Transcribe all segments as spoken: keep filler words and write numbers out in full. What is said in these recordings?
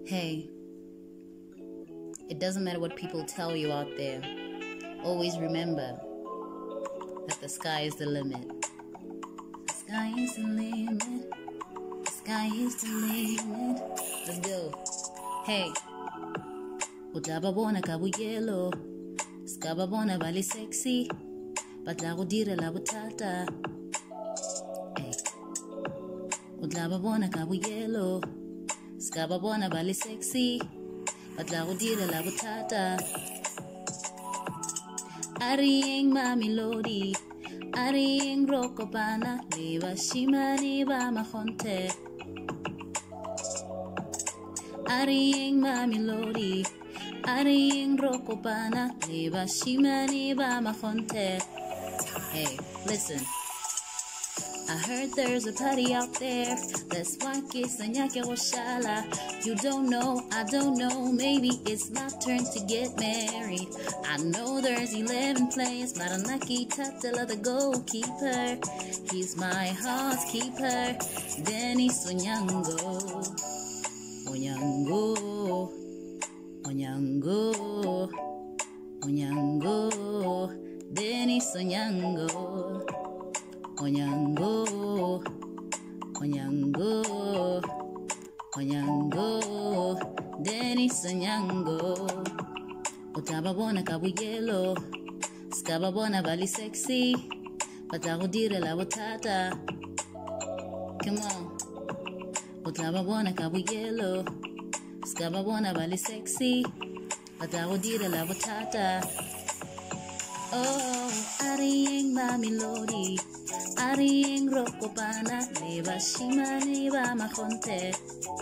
Hey, it doesn't matter what people tell you out there. Always remember that the sky is the limit. The sky is the limit. The sky is the limit. Let's go. Hey. Utababona kabuyelo. Skababona bali sexy. Batla kudira la butata. Hey. Utababona kabuyelo. Skababona bali sexy. Batla kudira la butata. Arieng Mamelodi, Arieng Rokopana, Leva Shimani Bamajonte. Arieng Mamelodi, Arieng Rokopana, Leva Shimani Bamajonte. Hey, listen. I heard there's a party out there. That's why kiss and yake washala. You don't know, I don't know. Maybe it's my turn to get married. I know there's eleven players. Maranaki Tatela, the goalkeeper. He's my heart's keeper. Denis Onyango. Onyango. Onyango. Onyango. Denis Onyango. Onyango, Onyango, Onyango, Denis Onyango. Utababona kabuyelo, skababona bali sexy, batakudire la butata. Come on. Utababona kabuyelo, skababona bali sexy, batakudire la butata. Oh, Arieng Mamelodi. Arieng Rokopana, Leva Shimani Bamajonte.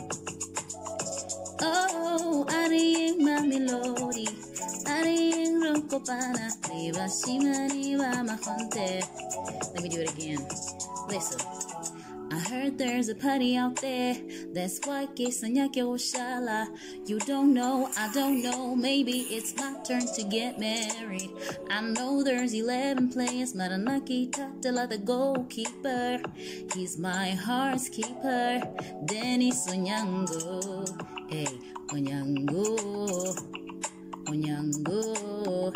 Oh, Arieng Mamelodi, Arieng Rokopana, Leva Shimani Bamajonte. Let me do it again. Listen. I heard there's a party out there. That's why Kisanyake Oshala. You don't know, I don't know. Maybe it's my turn to get married. I know there's eleven players. Maranaki Tatela, the goalkeeper. He's my heart's keeper. Denis Onyango. Hey, Onyango. Onyango.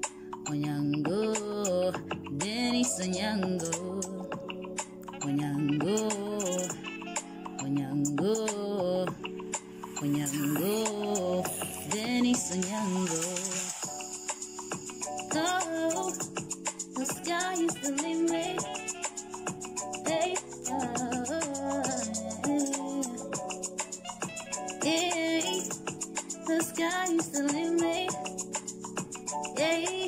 Onyango. Denis Onyango. Onyango, Onyango, Onyango, Denis Onyango. Oh, the sky is the limit. Hey, oh, hey, the sky is the limit. Hey.